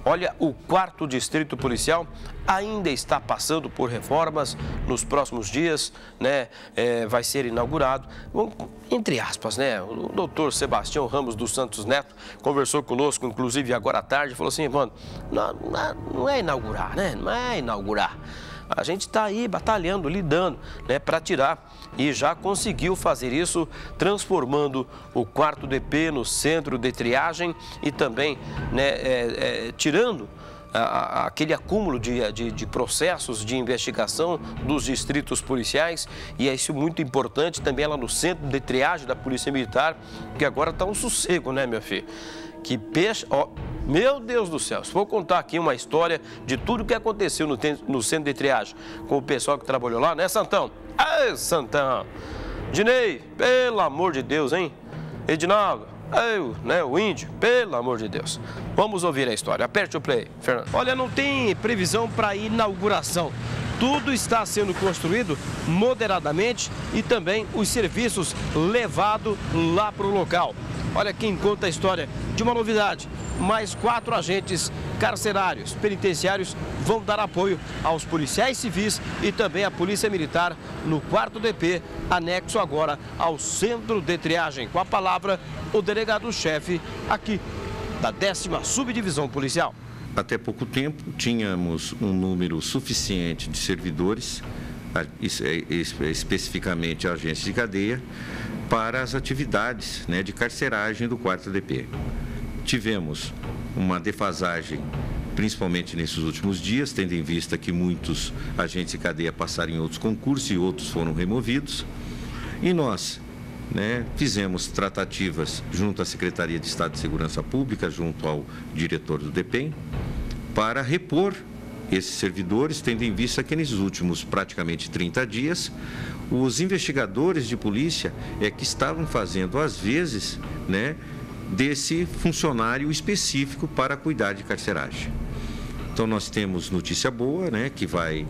Olha, o 4º Distrito Policial ainda está passando por reformas nos próximos dias, né? Vai ser inaugurado, entre aspas, né? O doutor Sebastião Ramos dos Santos Neto conversou conosco, inclusive agora à tarde, falou assim, mano, não é inaugurar, né? Não é inaugurar. A gente está aí batalhando, lidando, né, para tirar e já conseguiu fazer isso, transformando o 4º DP no centro de triagem e também, né, tirando aquele acúmulo de processos de investigação dos distritos policiais, e é isso muito importante também lá no centro de triagem da Polícia Militar, que agora está um sossego, né, meu filho? Que peixe, ó, meu Deus do céu, se vou contar aqui uma história de tudo que aconteceu no centro de triagem com o pessoal que trabalhou lá, né, Santão? Ai, Santão! Dinei, pelo amor de Deus, hein? Edinaldo, né, o índio, pelo amor de Deus. Vamos ouvir a história, aperte o play, Fernando. Olha, não tem previsão para inauguração. Tudo está sendo construído moderadamente e também os serviços levados lá para o local. Olha quem conta a história de uma novidade. Mais 4 agentes carcerários penitenciários vão dar apoio aos policiais civis e também à Polícia Militar no 4º DP, anexo agora ao centro de triagem. Com a palavra, o delegado-chefe aqui da 10ª Subdivisão Policial. Até pouco tempo, tínhamos um número suficiente de servidores, especificamente agentes de cadeia, para as atividades, né, de carceragem do 4º DP. Tivemos uma defasagem, principalmente nesses últimos dias, tendo em vista que muitos agentes de cadeia passaram em outros concursos e outros foram removidos. E nós, né, fizemos tratativas junto à Secretaria de Estado de Segurança Pública, junto ao diretor do DEPEN, para repor esses servidores, tendo em vista que nesses últimos praticamente 30 dias, os investigadores de polícia que estavam fazendo, às vezes, né, desse funcionário específico para cuidar de carceragem. Então nós temos notícia boa, né, que vai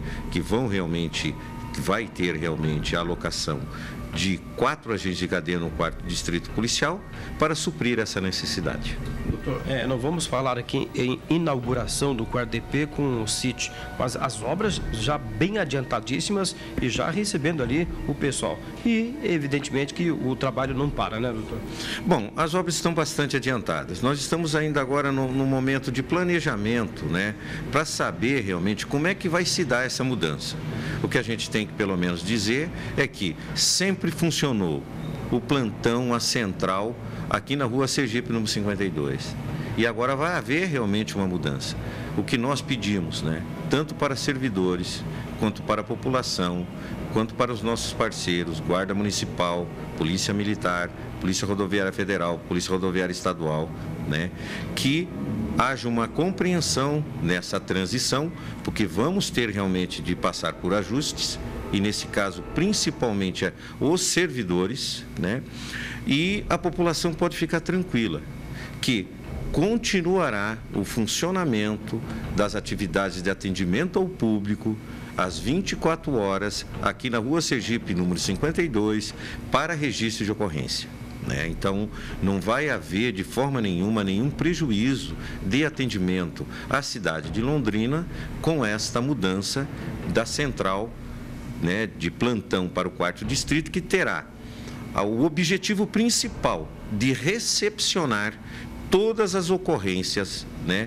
ter realmente a alocação de 4 agentes de cadeia no 4º Distrito Policial para suprir essa necessidade. Doutor, nós vamos falar aqui em inauguração do 4º DP com o CIT, mas as obras já bem adiantadíssimas e já recebendo ali o pessoal. E, evidentemente, que o trabalho não para, né, doutor? Bom, as obras estão bastante adiantadas. Nós estamos ainda agora no momento de planejamento, né, para saber realmente como é que vai se dar essa mudança. O que a gente tem que, pelo menos, dizer é que sempre funcionou o plantão, a central, aqui na Rua Sergipe, número 52. E agora vai haver realmente uma mudança. O que nós pedimos, né, tanto para servidores, quanto para a população, quanto para os nossos parceiros, Guarda Municipal, Polícia Militar, Polícia Rodoviária Federal, Polícia Rodoviária Estadual, né, que haja uma compreensão nessa transição, porque vamos ter realmente de passar por ajustes, e nesse caso principalmente os servidores, né? E a população pode ficar tranquila que continuará o funcionamento das atividades de atendimento ao público às 24 horas aqui na Rua Sergipe, número 52, para registro de ocorrência. Então, não vai haver de forma nenhuma nenhum prejuízo de atendimento à cidade de Londrina com esta mudança da central, né, de plantão para o 4º Distrito, que terá o objetivo principal de recepcionar todas as ocorrências, né,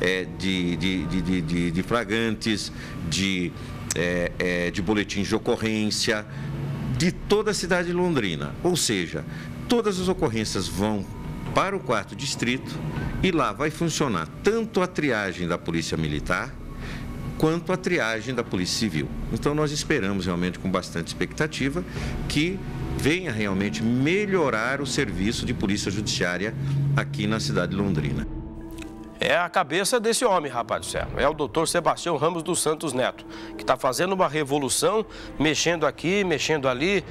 de flagrantes, de boletins de ocorrência de toda a cidade de Londrina. Ou seja, todas as ocorrências vão para o 4º Distrito e lá vai funcionar tanto a triagem da Polícia Militar quanto a triagem da Polícia Civil. Então nós esperamos realmente com bastante expectativa que venha realmente melhorar o serviço de polícia judiciária aqui na cidade de Londrina. É a cabeça desse homem, rapaz do céu. É o doutor Sebastião Ramos dos Santos Neto, que está fazendo uma revolução, mexendo aqui, mexendo ali,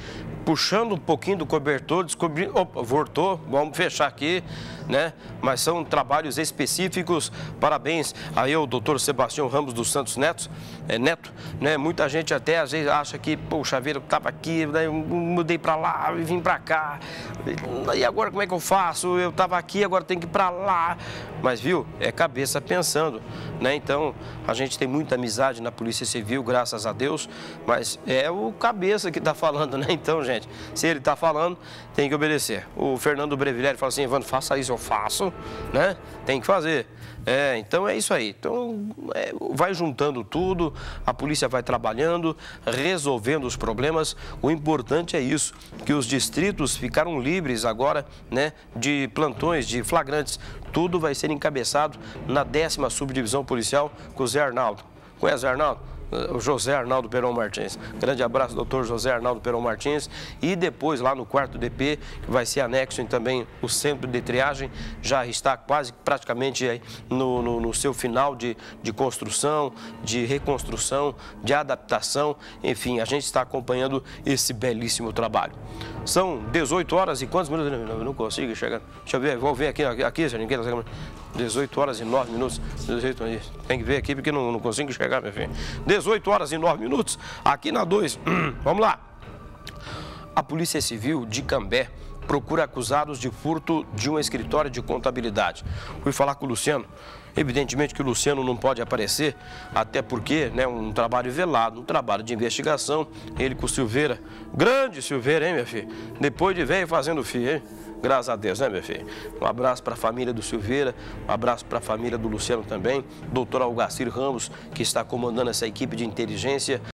puxando um pouquinho do cobertor, descobrindo, opa, voltou, vamos fechar aqui, né? Mas são trabalhos específicos. Parabéns aí ao doutor Sebastião Ramos dos Santos Neto, né? Muita gente até às vezes acha que, poxa vida, eu estava aqui, daí eu mudei para lá e vim para cá. E agora como é que eu faço? Eu estava aqui, agora tenho que ir para lá. Mas viu, é cabeça pensando, né? Então a gente tem muita amizade na Polícia Civil, graças a Deus, mas é o cabeça que está falando, né? Então, gente, se ele está falando, tem que obedecer. O Fernando Brevileri fala assim: Evandro, faça isso, eu faço, né? Tem que fazer. Então é isso aí. Então vai juntando tudo, a polícia vai trabalhando, resolvendo os problemas. O importante é isso, que os distritos ficaram livres agora, né, de plantões, de flagrantes. Tudo vai ser encabeçado na 10ª Subdivisão Policial com o Zé Arnaldo. Conhece o Zé Arnaldo? O José Arnaldo Peron Martins. Grande abraço, doutor José Arnaldo Peron Martins. E depois, lá no 4º DP, que vai ser anexo em também o centro de triagem, já está quase praticamente aí no seu final de construção, de reconstrução, de adaptação. Enfim, a gente está acompanhando esse belíssimo trabalho. São 18 horas e quantos minutos? Eu não consigo chegar. Deixa eu ver, vou ver aqui, se ninguém... 18 horas e 9 minutos. Tem que ver aqui porque não consigo enxergar, meu filho. 18 horas e 9 minutos, aqui na 2. Vamos lá. A Polícia Civil de Cambé procura acusados de furto de um escritório de contabilidade. Fui falar com o Luciano. Evidentemente que o Luciano não pode aparecer, até porque, né, um trabalho velado, um trabalho de investigação. Ele com o Silveira. Grande Silveira, hein, minha filha? Depois de velho fazendo filho, hein? Graças a Deus, né, meu filho? Um abraço para a família do Silveira, um abraço para a família do Luciano também. Doutor Algacir Ramos, que está comandando essa equipe de inteligência.